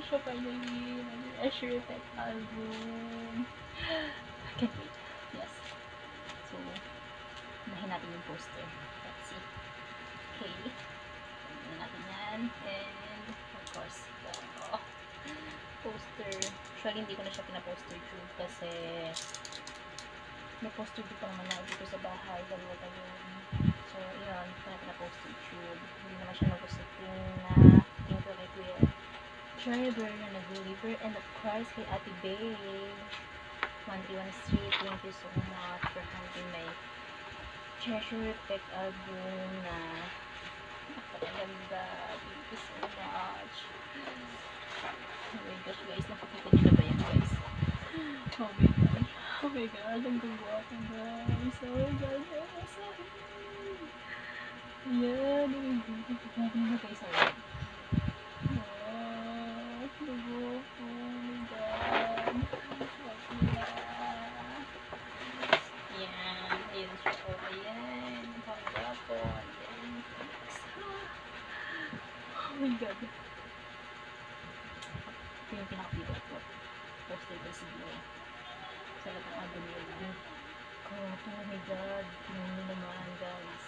siya finally. Nag-Usher Effect album. Can't wait. Yes. So, unahin natin yung poster. Let's see. Okay. Unahin natin yan. And, of course, ito. Poster. Actually, hindi ko na siya pina-poster tube kasi may poster dito naman na dito sa bahay. Dalawa tayo. So, yun. Hindi ko na pina-poster tube. Hindi naman siya nag-usapin na thank you kay Kuya Driver na nag-deliver. And of course, kay Ate Bay. 131 Street. Thank you so much for handling my Treasure Effect album na napakaganda. Thank you so much. Oh my gosh guys, nakikita nyo na ba yan guys? Oh my god. Oh my god, ang gagwapo guys. Oh my god, yes. Ayan, oh my god. Nakikita nyo na guys. Oh, gagwapo. Oh my god. Ayan, ayan siya. Oh, ayan. Ang gagwapo. Ayan. Oh my god. Ito yung pinaka-favorite ko. Poster ko siguro. Sa lahat ng album yun. Oh my god. Tingnan nyo naman guys.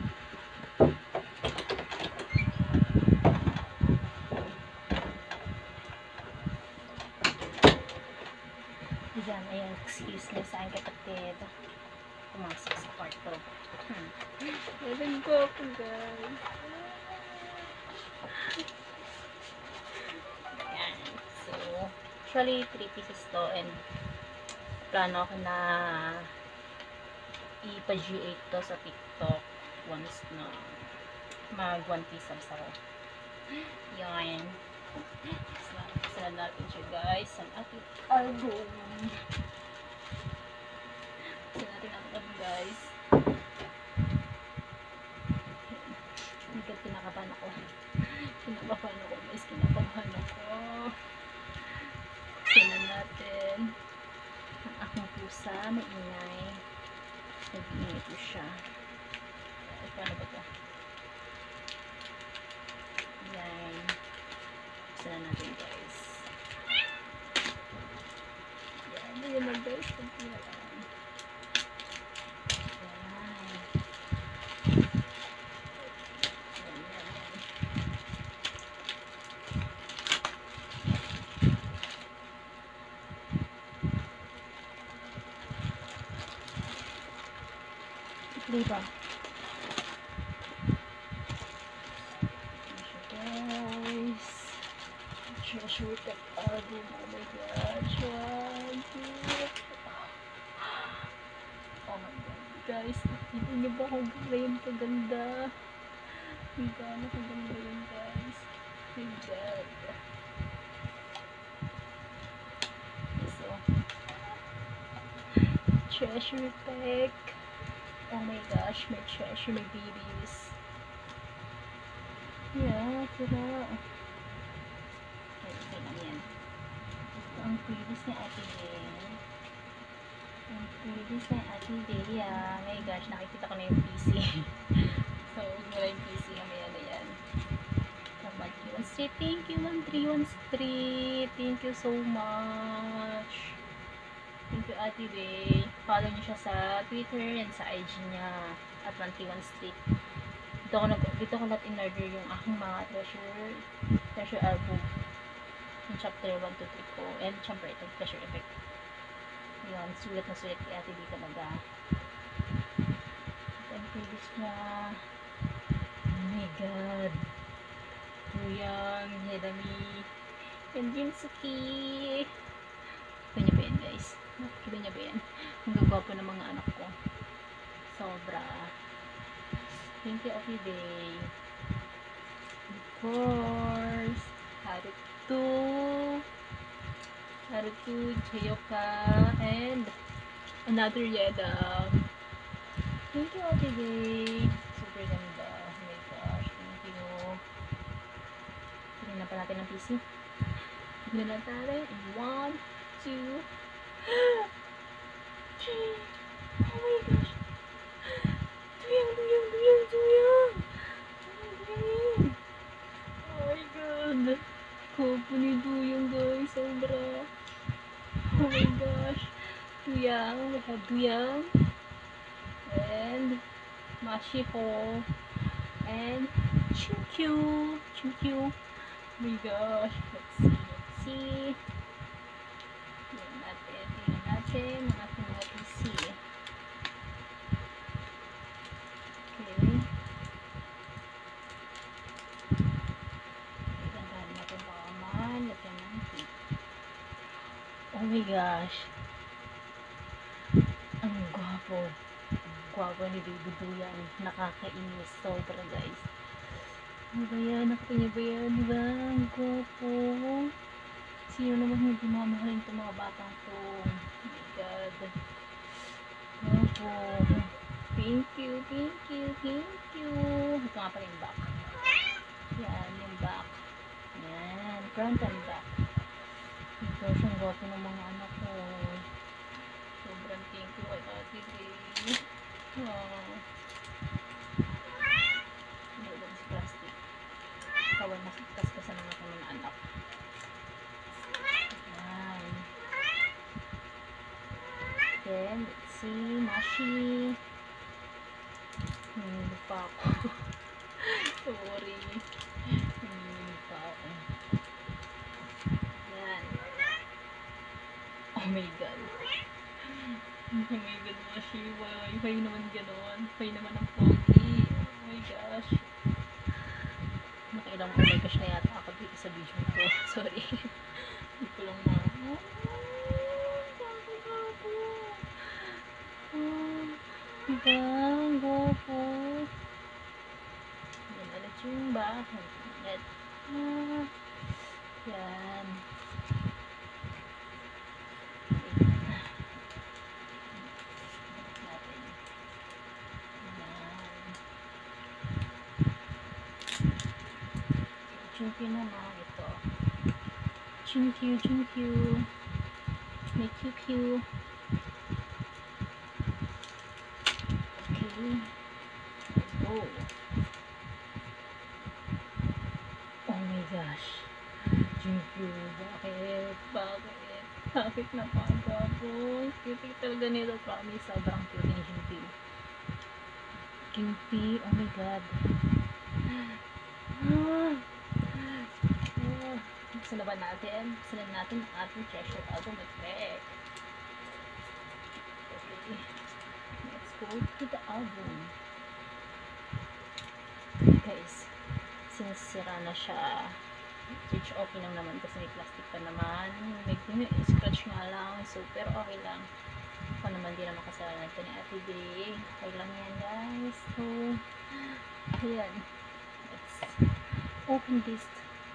Ayan, ayan. Excuse me sa aking kapatid. Pumasok sa kwarto. Ayan ko po guys. Ayan. So, actually 3 pieces to and plano ako na ipa-G8 to sa TikTok once na mag 1 piece subs ako. Yan. Sila natin siya guys ang ating album. Sila natin ang album guys. Hindi ka kinakabahan ako. Kinakabahan ako guys. Kinakabahan ako. Sila natin ang aking pusa. Maingay. Nag-iingay po siya. Paano ba ito? Yan. Sila natin guys. Yan. Ayan na guys. Kunti na lang. Diba? Guys, Treasure Effect album. Oh my gosh. Oh my god. Guys, nakita niyo ba kung gano'n kaganda? Kung gano'n kaganda yun guys. Oh my god. So, Treasure Effect. Oh my gosh, may treasure, may babies. Yeah, tira. Okay lang yan. Ito ang previous ni Ate Day. Ang previous ni Ate Day. Oh my gosh, nakikita ko na yung PC. So, wala yung PC. Mamaya na yan. 131 Street. Thank you, 131 Street. Thank you so much. Thank you, Ate Day. Follow niyo siya sa Twitter and sa IG niya at 131 Street. Dito ko lahat in-order yung aking mga treasure album. Yung chapter 1 to 3 ko. And syempre ito, Treasure Effect. Yun, sulat na sulat kay Ate Day talaga. And previous niya. Oh my god. Tuyang, Hedami, and Jinsuki. Kita niyo ba yan guys? Kita niyo ba yan? Ang gagwapo ng mga anak ko. Sobra. Thank you, Ate Day. Of course. Haruto, Chayoka, and another Yeda. Thank you, Ate Day. Super ganda. Oh my gosh. Thank you. Tingnan pa natin ang PC. Tingnan natin. 1, 2, 3. Oh my gosh. Tuyang. Oh my god. Kopo ni Tuyang Oh my gosh. Duyang. We have Duyang. And Mashiko. And Chinkyu. Chinkyu. Oh my gosh. Let's see. Tingnan natin. Tingnan natin. Ang ating mga PC. Okay. Gandahan natin bakaman. Lagyan ng heat. Oh my gosh. Ang gwapo. Ang gwapo ni Baby Duyang. Nakakainis. Sobra guys. Ano ba yan? Nakita niyo ba yan? Diba? Ang gwapo. Sino naman hindi mamahalin itong mga batang to? Oh my god. Gwapo. Thank you, thank you, thank you. Ito nga pala yung back. Yan, yung back. Yan, front and back. Ito, siyang gwapo ng mga anak ko. Sobrang thank you kay Ate Day. Oh. Nilagyan sa plastic. Kawal mas kaskasan ng aking mga anak. Yan. Then, let's see, Mashi. Hindi pa ako. Sorry. Hindi pa ako. Yan. Oh my god. Oh my god, Mashi. Why naman gano'n? Why naman ang pogi? Oh my gosh. Nakailang oh my gosh na yata ako dito sa vision ko. Sorry. Hindi ko lang ma... Diba? Ang gwapo. Yan ulit yung bahay. Yan. Chinkyu naman ito. Chinkyu, Chinkyu. May QQ. Okay. Let's go. Oh my gosh. Chinkyu. Bakit? Bakit? Bakit napagwapo? Cute talaga nito. Promise. Sobrang cute ni Chinkyu. Chinkyu. Oh my god. Buksan na ba natin? Buksan na natin ang ating treasure album effect. Okay. Let's go to the album. Guys, since sira na siya, which okay lang naman kasi may plastic pa naman. May scratch nga lang. So, pero okay lang. Ako naman din naman kasalanan ito ni Ate Day. Okay lang yan guys. So, ayan. Let's open this.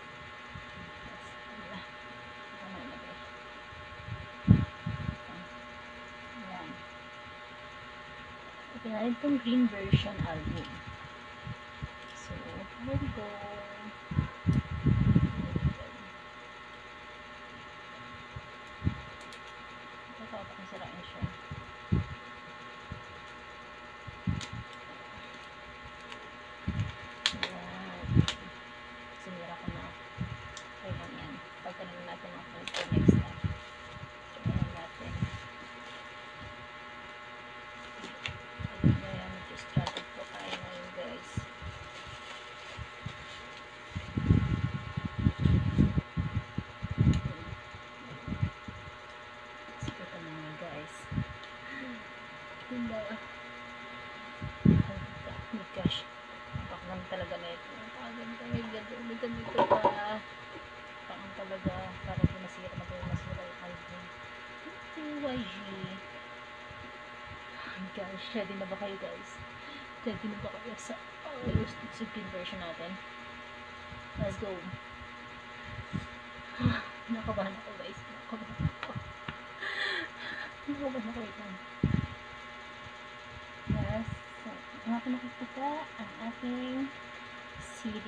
Ito na itong green version album. So, here we go. Ito pa kung sirain siya. Ayan. Sinira ko na. Okay lang yan. Pagkanin natin ang filter next time. Ayan natin. Ayan, nag-started po tayo ngayon guys. Sikita na nga guys. Diba? Oh gosh. Pakang talaga na ito. Pakang talaga. May ganito pa. Pakang talaga. Para di masira. Masira yung album. Ito YG. Gosh, ready na ba kayo guys? Ready na ba kayo sa speed version natin? Let's go. Nakabahan ako guys. Nakabahan ako. Nakabahan ako. Wait lang. Yes. So, ang aking nakikita ang aking CD.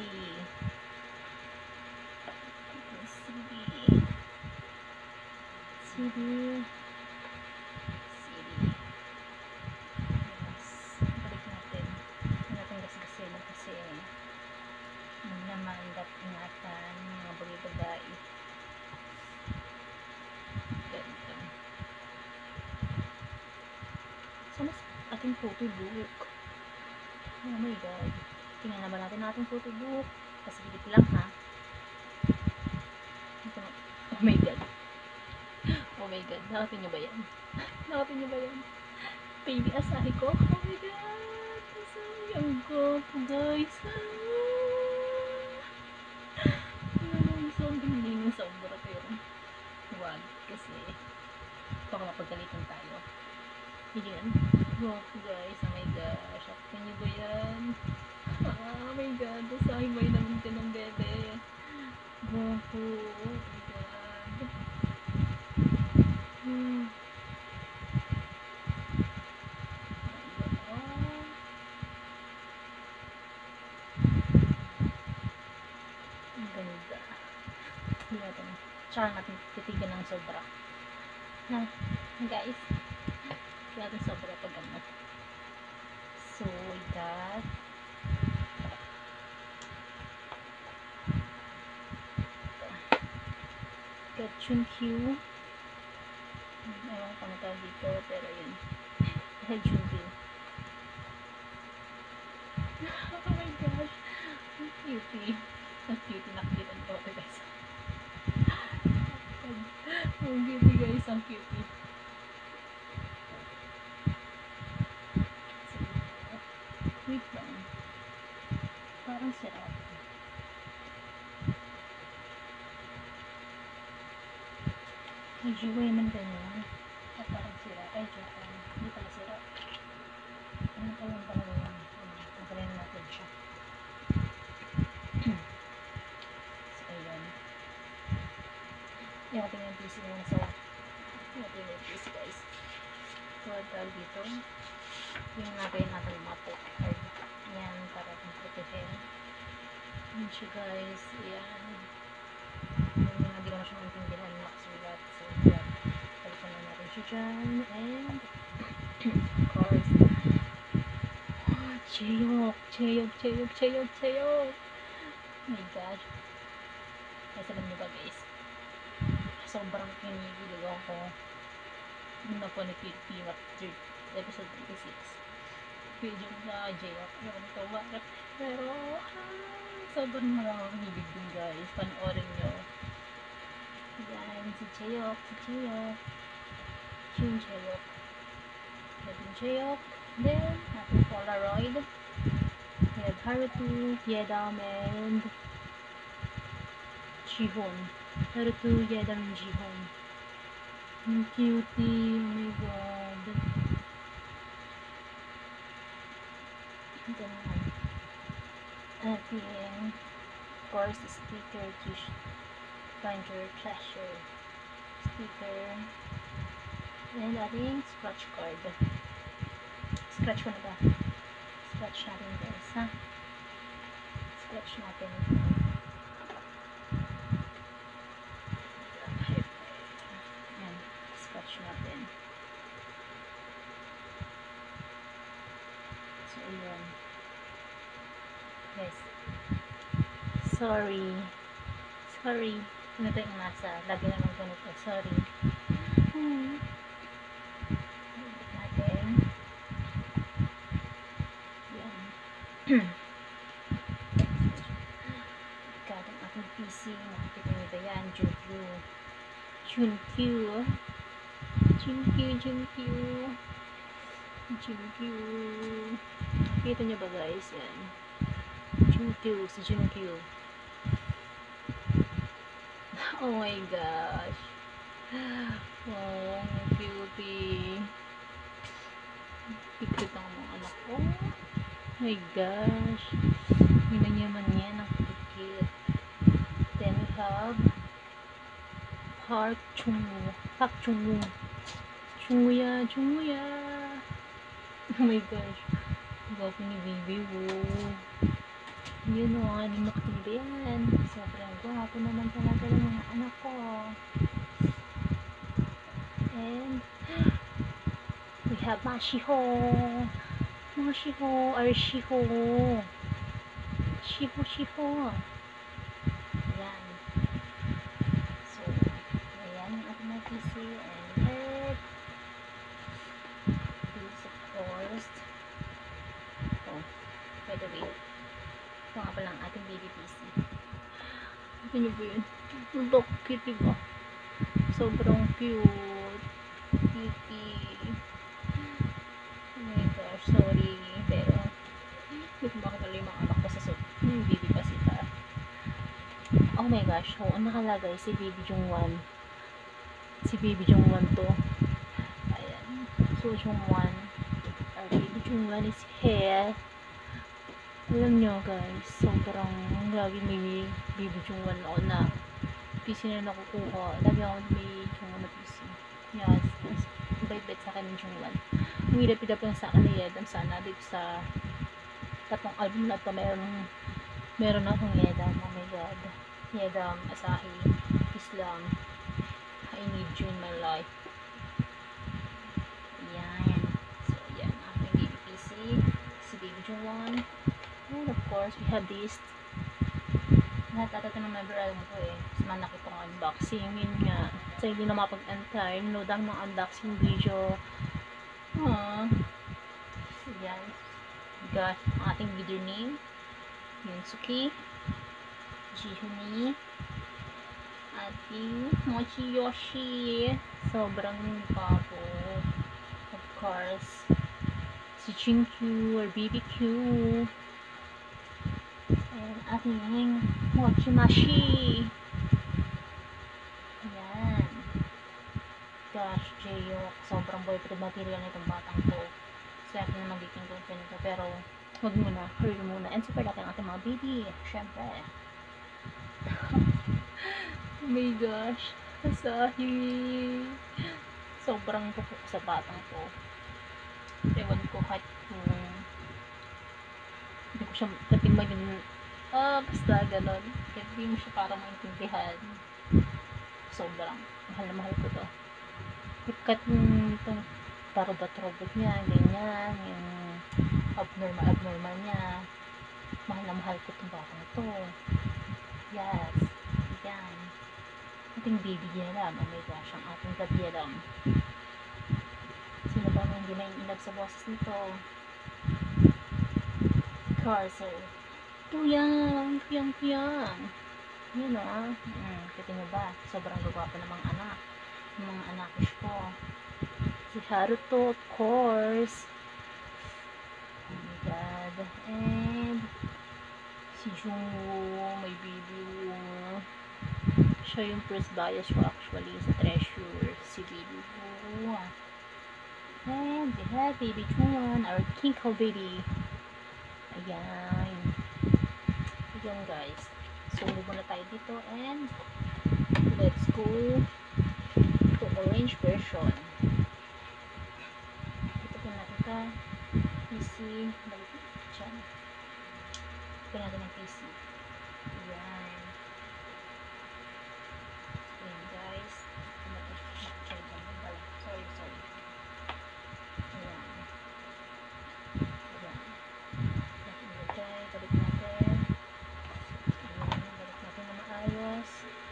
CD. Balik natin. Hindi natin gasgasin kasi naman ingatan mga bagay-bagay. Ganito. ating photobook. Oh my god. Tingnan naman natin ating photobook. Pasigilip lang ha. Oh my god. Oh my god. Nakapin nyo ba yan? Nakapin nyo ba yan? Baby asahi ko. Oh my god. Asahi. Ang gwapo guys. Sobrang hindi ng sobra pero wag kasi baka mapagalitan tayo. Yan. Gwapo guys. Oh my gosh. Nakapin nyo ba yan? Oh my god. Asahi ba yun naman ka ng bebe? Gwapo. Oh my god. Ang ganda. Hindi natin. Tsaka natin titigan ng sobra. Ha? Guys. Hindi natin sobra pag ano. So, that. Got Junkyu. Ewan ko tawag dito, pero yun. Junkyu. Oh my gosh. Ang cutie. Ang cutie. Nakikitan ko ito guys. Ang cutie guys. Ang cutie. So, wait lang. Parang sarap. Ay, jiwa naman ganyan. At parang sira. Ay, joke lang. Hindi pala sira. Ano pa lang talaga yan? Tanggalin natin siya. So, ayun. Yung ating yung PC muna sa yung ating yung PC guys. So, tawag dito. Yung nagayin natin mga postcard. Yan, para kung protehin. Yan siya guys. Yan. Hindi ko na siya maintindihan nakasulat. So, yan. Palitan na natin siya dyan. And, of course, Cheyok! Cheyok! Cheyok! Cheyok! Cheyok! Oh my gosh. Ay, sabi niyo ba guys? Sobrang pinigil ako. Muna po ni Pimat episode 36. Video na Cheyok. Ewan ko bakit. Pero, sobrang nakakahibig din guys. Panoorin nyo. Yan, si Cheyok. Si Cheyok. Chun Cheyok. Natin Cheyok. Then, natin Polaroid. We have Haruto, Yedam, and Jihon. Haruto, Yedam, and Jihon. Ang cutie. Oh my god. Ito naman. Ating, of course, sticker to find your pleasure. Sticker. And ating scratch card. Scratch ko na ba? Scratch natin guys, ha? Scratch natin ito. Ayan. Scratch natin. So, ayan. Guys. Sorry. Sorry. Ano ito yung nasa? Lagi naman ganito. Sorry. God, ang aking PC. Nakikita nyo ba yan? Junkyu. Junkyu. Junkyu, Junkyu. Junkyu. Nakikita nyo ba guys? Yan. Junkyu. Si Junkyu. Oh my gosh. Oh, cutie. Cute ang mga anak ko. Oh my gosh. Yun na naman yan. Ang cute. Then we have Park Chung-woo. Park Chung-woo. Chung-woo-ya. Chung-woo-ya. Oh my gosh. Gwapo ni baby Woo. Yun o. Ano maktiba yan. Sobrang gwapo naman talaga ng mga anak ko. And we have Mashiho. Mashiho or Shiho. Shiho. Ayan. So, ayan ang ating PC. And this, of course, Yun ba yun? Look, cute diba? Sobrang cute. Cutie. Oh my gosh, sorry. Pero, hindi ko makakala yung mga anak ko sa yung baby pa sila. Oh my gosh, so, ang nakalagay si Baby Jungwan. Si Baby Jungwan to. Ayan. So, Jungwan. Our Baby Jungwan is here. Alam nyo guys, sobrang lagi may Baby Jungwan ako na PC na nakukuha. Lagi ako may Jungwan na PC. Yes, bait-bait sa akin ng Jungwan. Ang hirap-hirap lang sa akin ni Yedam sana dito sa tatlong album na ito. Meron akong Yedam. Oh my god. Yedam, Asahi, Islam, I Need You in My Life. Yan. So, yan. Aking baby PC. Si Baby Jungwan. And of course, we have this. Lahat ata ng member alam ko eh. Mas manakit ang unboxing. Yun nga. So, hindi na mapag-antay. Nanood ang mga unboxing video. Aww. So, yan. We got ang ating leader name. Yunsuki. Jihuni. Ating Mochi Yoshi. Sobrang papo. Of course. Si Chinkyu or BBQ. And ating Mochimashi. Ayan. Gosh, Jayok. Sobrang boyfriend material nitong batang to. So, akin na magiging girlfriend nito. Pero, wag muna. Hurry muna. And super natin ang ating mga baby. Siyempre. Oh my gosh. Asahi. Sobrang pupuk sa batang to. Ewan ko kahit kung hindi ko siya katimagin. Basta ganon. Kahit hindi mo siya parang maintindihan. Sobrang mahal na mahal ko to. Kahit itong tarobot-robot niya, ganyan, yung abnormal niya. Mahal na mahal ko itong batang to. Yes. Yan. Ating baby Yelam. Oh my gosh, ang ating God Yelam. Sino ba may hindi naiinag sa boses nito? Carcer. Tuyang. Yun o. Kita nyo ba? Sobrang gagwapo ng mga anak. Ng mga anakish ko. Si Haruto, of course. Oh my god. And si Jungwoo, my baby Woo. Siya yung first bias ko actually sa Treasure. Si baby Woo. And we have baby Jungwon, our Kinko baby. Ayan. Ayan guys. So, muna tayo dito and let's go to orange version. Ito po natin ka. PC. Balik dyan. Ito natin ang PC. Ayan. Ayan guys. Sorry. Ayan. Ayan. Balik natin. Ayan. Balik natin na maayos.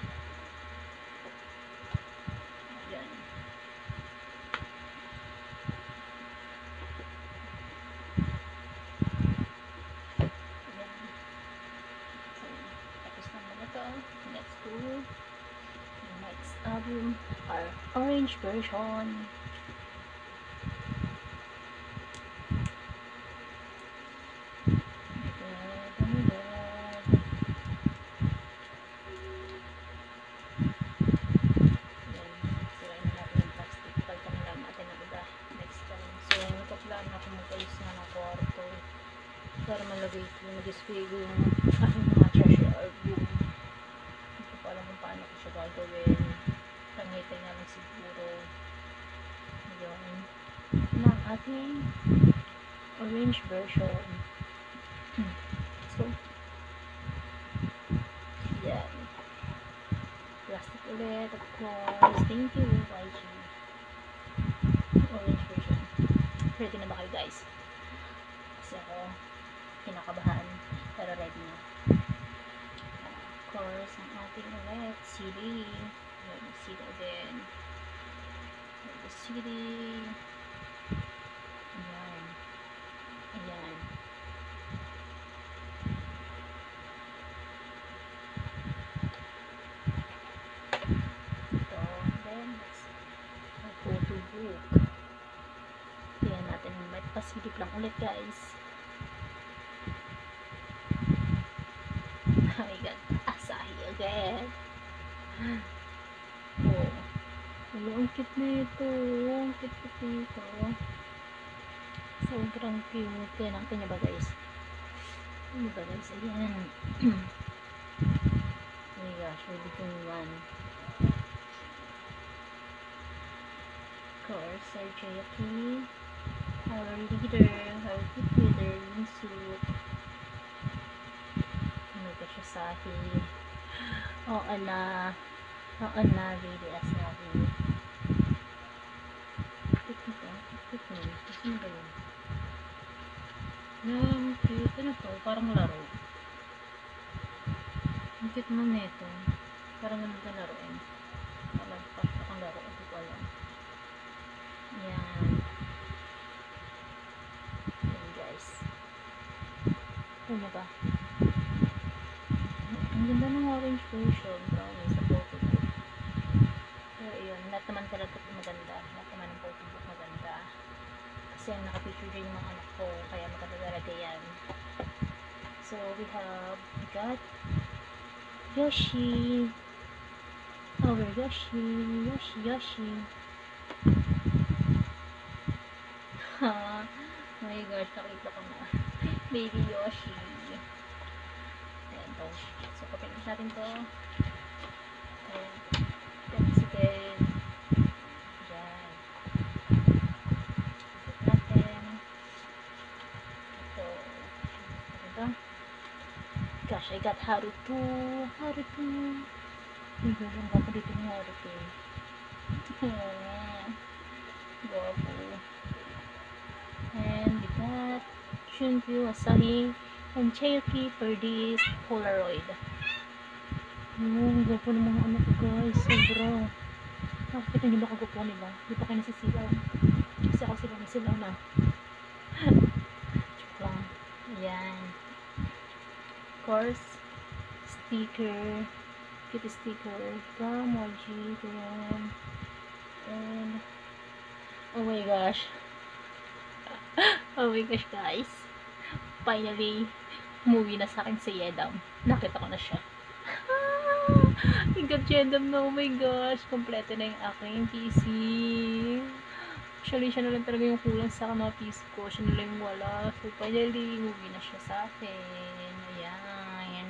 Ayan. Let's go. The next album, our orange version. Para malagay ko, mag-display ko yung aking mga treasure album. Hindi ko pa alam kung paano ko siya gagawin. Tangay-tay na lang siguro. Yun. Ng ating orange version. So, yan. Plastic ulit, of course. Thank you, YG. Orange version. Ready na ba kayo guys? Kasi ako, kinakabahan, pero ready na. Of course, ang ating ulit CD. CD din. CD. Ayan. Ayan. Jaehyuk. Tingnan natin, may pasilip lang ulit guys. Oh my god, Asahi again. Oh, ang cute na ito. Ang cute nito. Sobrang cute. Yan ang kanya ba guys? Ano ba guys? Ayan. Oh my gosh, really good one. Of course, our Jaehyuk, our leader, our good leader, Minsook. Ano ba siya, Asahi? Oo na. Oo na, baby Asahi. Cute nito. Cute nito. Ano ba yun? Cute. Ano to? Parang laro. Ang cute mo nito. Parang ganun ka laruin. Wala, parang akong laro. Ito ko alam. Yan. Yan guys. Ano ba? Ang ganda ng orange version. Promise. Sa photo book. Pero yun. Lahat naman talaga maganda. Lahat naman ng photo book maganda. Kasi naka-picture din yung mga anak ko. Kaya maganda talaga yan. So, we got Yoshi. Our Yoshi. Yoshi. Ha. Oh my gosh, nakita ko na. Baby Yoshi. Ayan to. So, papilis natin to. Ayan. Papilis again. Ayan. Papilis natin. Ito. Ito. Gosh, I got Haruto. Haruto. Ay, gawin ko dito ng Haruto. Guwapo. And we got Shunkyu, Asahi, and Cherokee for this Polaroid. Ang gwapo ng mga anak ko guys. Sobra. Nakakita niyo ba kagwapo nila? Di pa kayo nasisilaw. Kasi ako sila nasilaw na. Joke lang. Ayan. Of course, sticker. Cute sticker. Emoji. Ayan. And oh my gosh. Oh my gosh guys. Finally, umuwi na sa akin si Yedam. Nakita ko na siya. I got Yedam na. Oh my gosh. Kompleto na yung aking PC. Actually, siya na lang talaga yung kulang sa mga PC ko. Siya na lang yung wala. So finally, umuwi na siya sa akin. Ayan.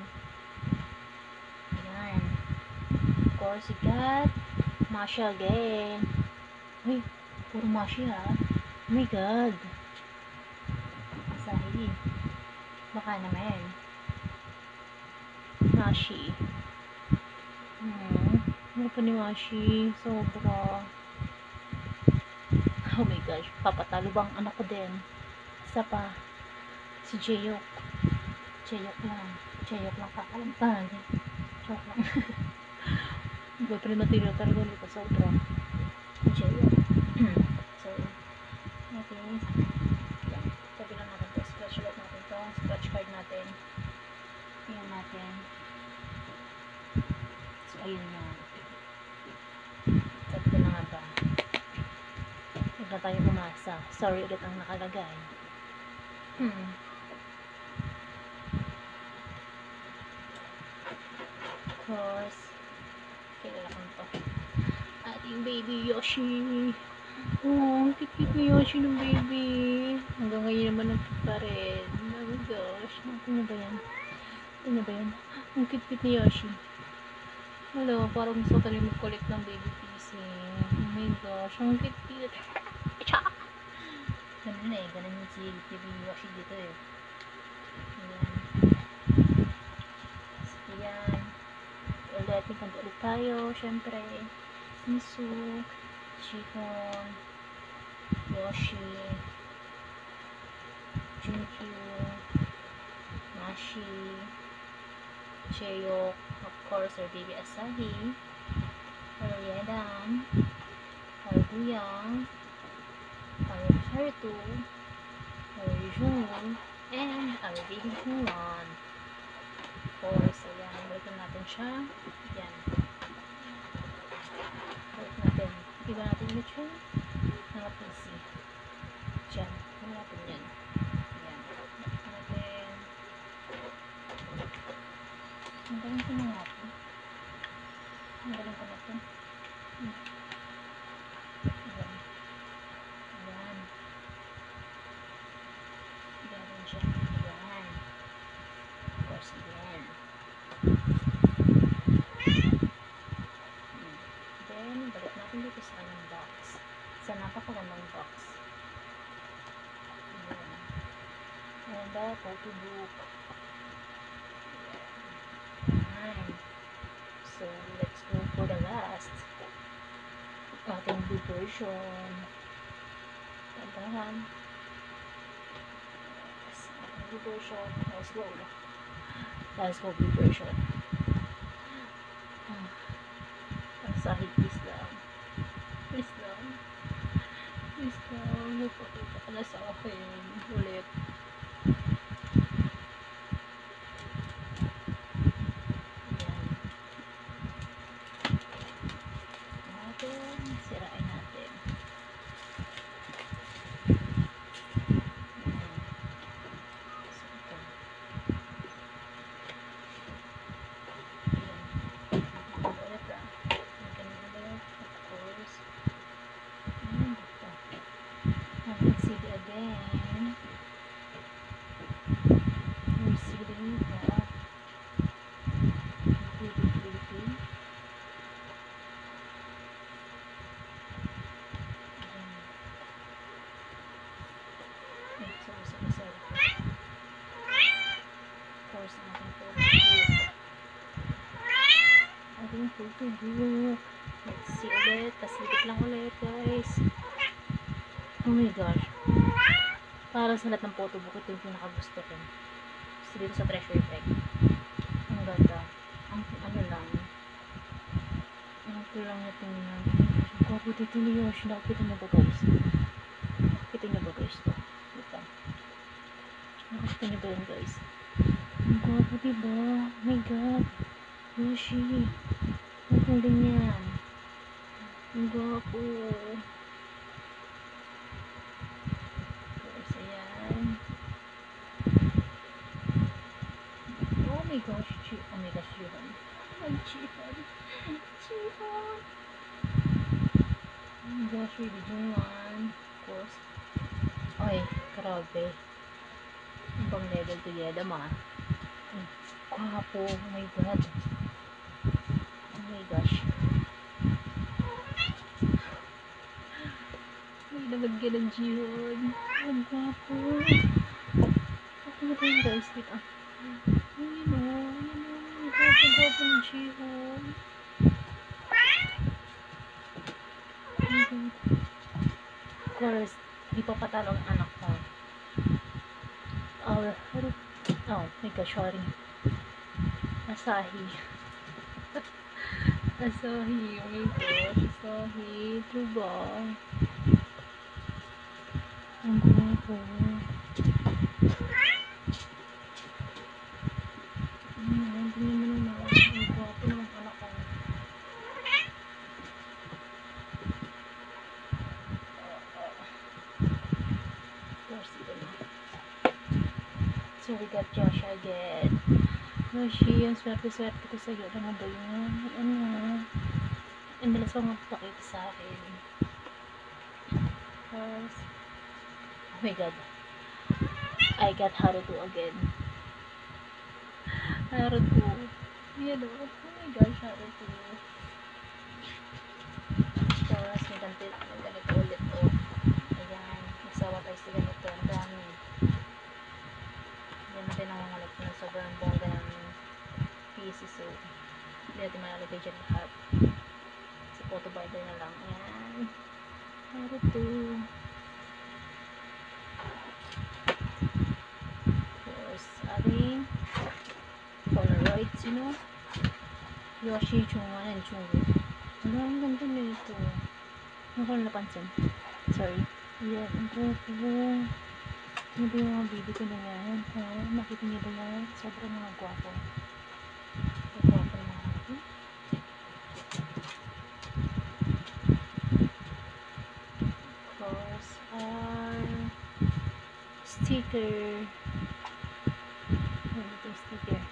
Ayan. Of course, we got Masha again. Uy, puro Mashi ha. Oh my god. Asahi. Baka naman. Mashi. Ano pa ni Mashi? Sobra. Oh my gosh. Papatalo bang anak ko din? Isa pa. Si Jaehyuk. Jaehyuk lang. Jaehyuk lang kakalampag. Joke lang. Boyfriend material talaga nito. Sobra. Jaehyuk. So, okay. Yan. Sabi lang natin ito. Scratch ulit natin ito. Scratch card natin. Tingnan natin. So, ayun na. Sabi ko na nga ba. Huwag na tayo umasa. Sorry ulit ang nakalagay. Of course. Kilala ko to. Ating baby Yoshi. Oh, ang cute ni Yoshi ng baby. Hanggang ngayon naman nagkit pa rin. Oh my gosh. Ito na ba yan? Ito na ba yan? Ang cute ni Yoshi. Hello, parang gusto tayo mag-collect ng baby PC. Oh my gosh. Ang cute. Cha! Ganun eh. Ganun yung si baby Yoshi dito eh. Ayan. So, ayan. Ulit, may kanto ulit tayo. Siyempre. Minsook. Chihon, Yoshi, Junkyu, Mashi, Jaehyuk, of course, our baby Asahi, our Yedam, our Guyang, our Haruto, our Jung, and our baby Huan. Of course, ayan, balikan natin siya. Ayan. Balik natin. Iba natin ulit siya. mga PC. Diyan. Ano natin yan? Yan. Natin. Ang galing ko na nga po. Ang galing ko na po. Ayan. Ayan. Ayan siya. Ayan. Of course, ayan. Then, balik natin dito sa anong box. Sa napakagandang box. Ayan. And the photo book. Ayan. So, let's go for the last. Ating blue version. Tandahan. Yes, ating blue version. Let's go. Let's go blue version. Asahi, please lang. Please lang. Please lang. Magpakita ka na sa akin. Ulit. Sirain natin. So, ito. Ulit lang. Ulit, of course. Ito. Ating CD again. Yung CD nito. Pretty. Let's see ulit. Pasilip lang ulit, guys. Oh my gosh. Para sa lahat ng photo book, ito yung pinakagusto ko. Gusto dito sa treasure effect. Ang ganda. Ang ano lang. Ang lang na tingnan. Ang gwapo dito ni Yoshi. Nakakita niyo ba, guys? Nakakita niyo ba, guys? Ito. Nakakita niyo ba yun, guys? Ang gwapo, diba? Oh my god. Yoshi. Ang ganda niyan. Ang gwapo. Tapos, ayan. Oh my gosh. Oh my gosh, Jihan. Ay, Jihan. Jihan. Oh my gosh, really, Jihan. Of course. Ay, grabe. Ibang level together, ma. Gwapo. Oh my god. Oh my gosh. May nabagyan ng Jihan. Ang gwapo. Ako na tayo, guys. Dito. Ayun o. Ang gwapo ng Jihan. Of course, di pa patalo ang anak ko. Oh my gosh, sorry. Asahi. Asahi, oh my gosh. Asahi, diba? Ang gwapo. Hindi naman naman. Ang gwapo ng anak ko. So we got Josh again. Yoshi, ang swerte-swerte ko sa'yo. Ano ba yun? Ano? Ang dalas ko magpakita sa akin. First. Oh my god. I got Haruto again. Haruto. Yan o. Oh my gosh, Haruto. Tapos, may ganito ulit o. Ayan. Nasawa tayo sa ganito. Ang dami. Hindi natin nangangalap na sobrang bongga ng pieces. So, hindi natin malalagay dyan lahat. Sa photo binder na lang. Ayan. Haruto. Ating Polaroids, you know? Yoshi, Chungwan, and Chungwu. Ano, ang ganda nito. Ano ko napansin? Sorry. Ayan, ang gwapo. Ano ba yung mga baby ko na yan? Nakita niyo ba yan? Sobrang mga gwapo. Ang gwapo na mga ito. Of Tapos, sticker. Ito yung sticker.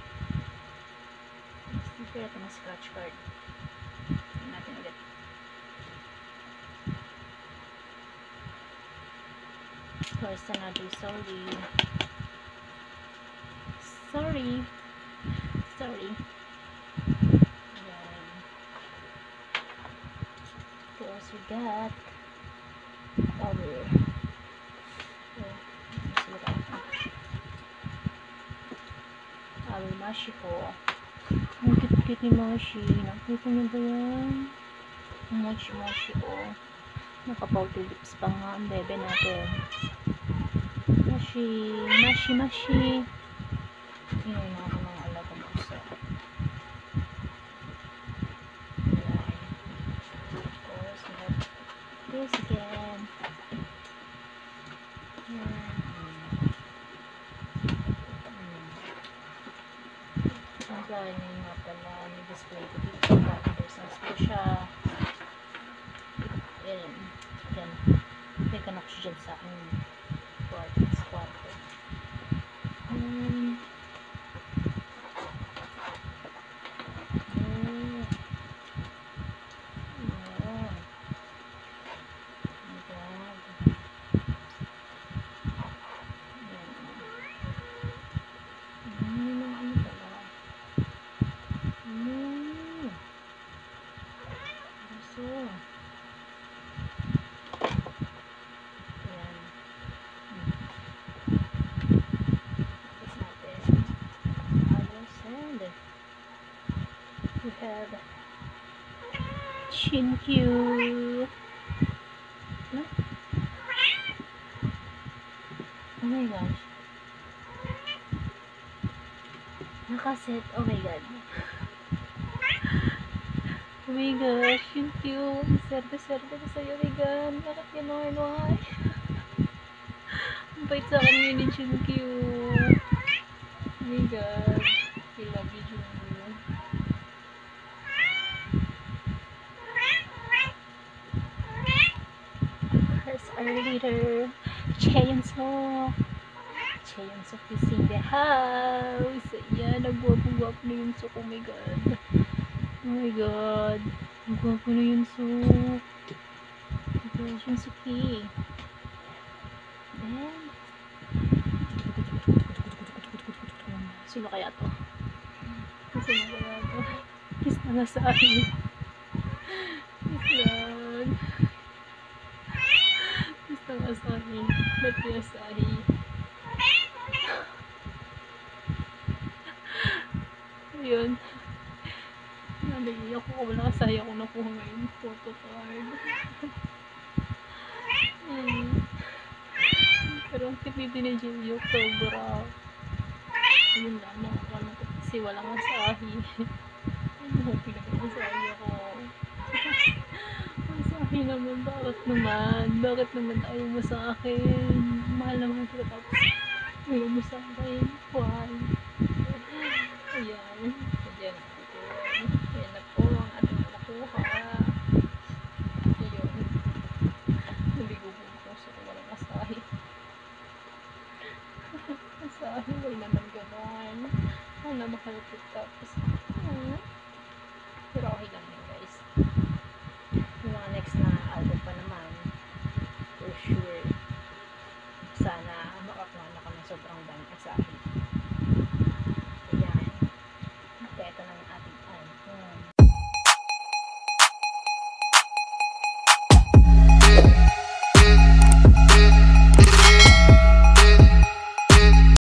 Sticker at mga scratch card. Tingnan natin ulit. First, another sorry. Sorry. Sorry. Ayan. Tapos, we got our Mashiko. Ang kit-kit ni Mashi. Nakita niyo ba yan? Mochi oh. Naka-powder lips pa nga ang bebe natin. Mashi. Yun yung mga alagang pusa. Of course, we have this again. Ang gano'n nga pala, ni-display ko dito. There's some siya. Ayan. Again, may kanak siya dyan sa aking kwarto. We have Shinkyu. Huh? Oh my gosh. Nakaset. Oh my god. Oh my gosh, Shinkyu. Swerte ko sa'yo, Megan. Bakit gano'n? Why? Ang bait sa akin yun ni Shinkyu. Oh my god. I love you, Shinkyu. Our leader, Chaeyoung-suk is in the house. Ayan, nagwapo-wapo na yung Suk. Oh my god. Nagwapo na yung Suk. Gosh, yung Suki. Ayan. Sino kaya to? Kiss na nga sa akin. Kiss lang. Ang asahi. Ba't yung asahi? Ayun. Naligiyak ko. Wala asahi ako nakuha ngayon. Photo card. Pero ang tipid ni Jilyok. Sobra. Ayun lang. Nakakala ko kasi walang asahi. Ano pinag-asahi ako. Asahi naman. Bakit naman ayaw mo sa akin? Mahal naman kita tapos ayaw mo sa akin. Why? Ayan. Ayan na po ang ating nakuha. Ayun. Naligo po ako sa walang asahi. Asahi. Wala naman ganon. Wala makalapit tapos. Pero okay lang yun, guys. Yung mga next na album pa naman for sure